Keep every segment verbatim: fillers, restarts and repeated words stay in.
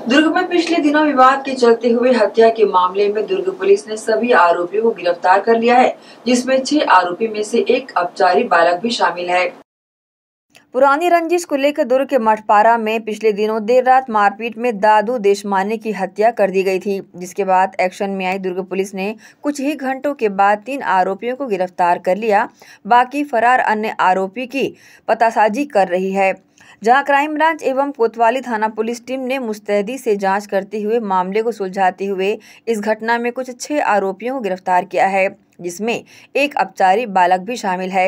दुर्ग में पिछले दिनों विवाद के चलते हुए हत्या के मामले में दुर्ग पुलिस ने सभी आरोपियों को गिरफ्तार कर लिया है, जिसमें छह आरोपी में से एक अपचारी बालक भी शामिल है। पुरानी रंजिश को लेकर दुर्ग के मठपारा में पिछले दिनों देर रात मारपीट में दादू देशमाने की हत्या कर दी गई थी, जिसके बाद एक्शन में आई दुर्ग पुलिस ने कुछ ही घंटों के बाद तीन आरोपियों को गिरफ्तार कर लिया। बाकी फरार अन्य आरोपी की पतासाजी कर रही है, जहां क्राइम ब्रांच एवं कोतवाली थाना पुलिस टीम ने मुस्तैदी से जांच करते हुए मामले को सुलझाते हुए इस घटना में कुछ छह आरोपियों को गिरफ्तार किया है, जिसमें एक अपचारी बालक भी शामिल है।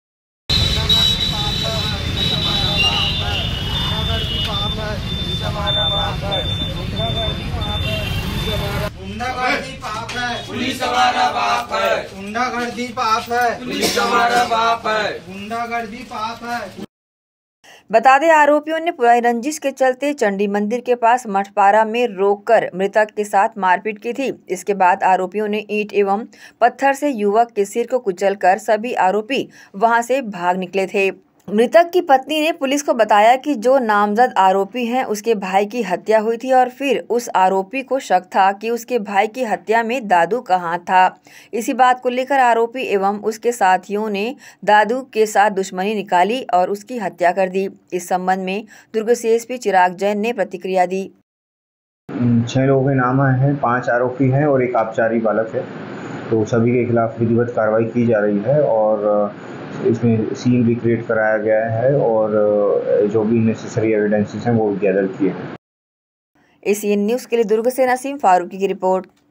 गुंडागर्दी पाप है, पुलिस हमारा बाप है। गुंडागर्दी पाप है, पुलिस हमारा बाप है। गुंडागर्दी पाप है। बता दें, आरोपियों ने पुरानी रंजिश के चलते चंडी मंदिर के पास मठपारा में रोककर मृतक के साथ मारपीट की थी। इसके बाद आरोपियों ने ईंट एवं पत्थर से युवक के सिर को कुचलकर सभी आरोपी वहां से भाग निकले थे। मृतक की पत्नी ने पुलिस को बताया कि जो नामजद आरोपी हैं उसके भाई की हत्या हुई थी और फिर उस आरोपी को शक था कि उसके भाई की हत्या में दादू का हाथ था। इसी बात को लेकर आरोपी एवं उसके साथियों ने दादू के साथ दुश्मनी निकाली और उसकी हत्या कर दी। इस संबंध में Durg C S P Chirag Jain ने प्रतिक्रिया दी। छह लोगों के नाम हैं, पांच आरोपी हैं और एक अपचारी बालक है। तो सभी के खिलाफ विधिवत कार्रवाई की जा रही है और इसमें सीन भी क्रिएट कराया गया है और जो भी नेसेसरी एविडेंसेस हैं वो गैदर किए हैं। एसीएन न्यूज़ के लिए दुर्ग से नसीम फारूकी की रिपोर्ट।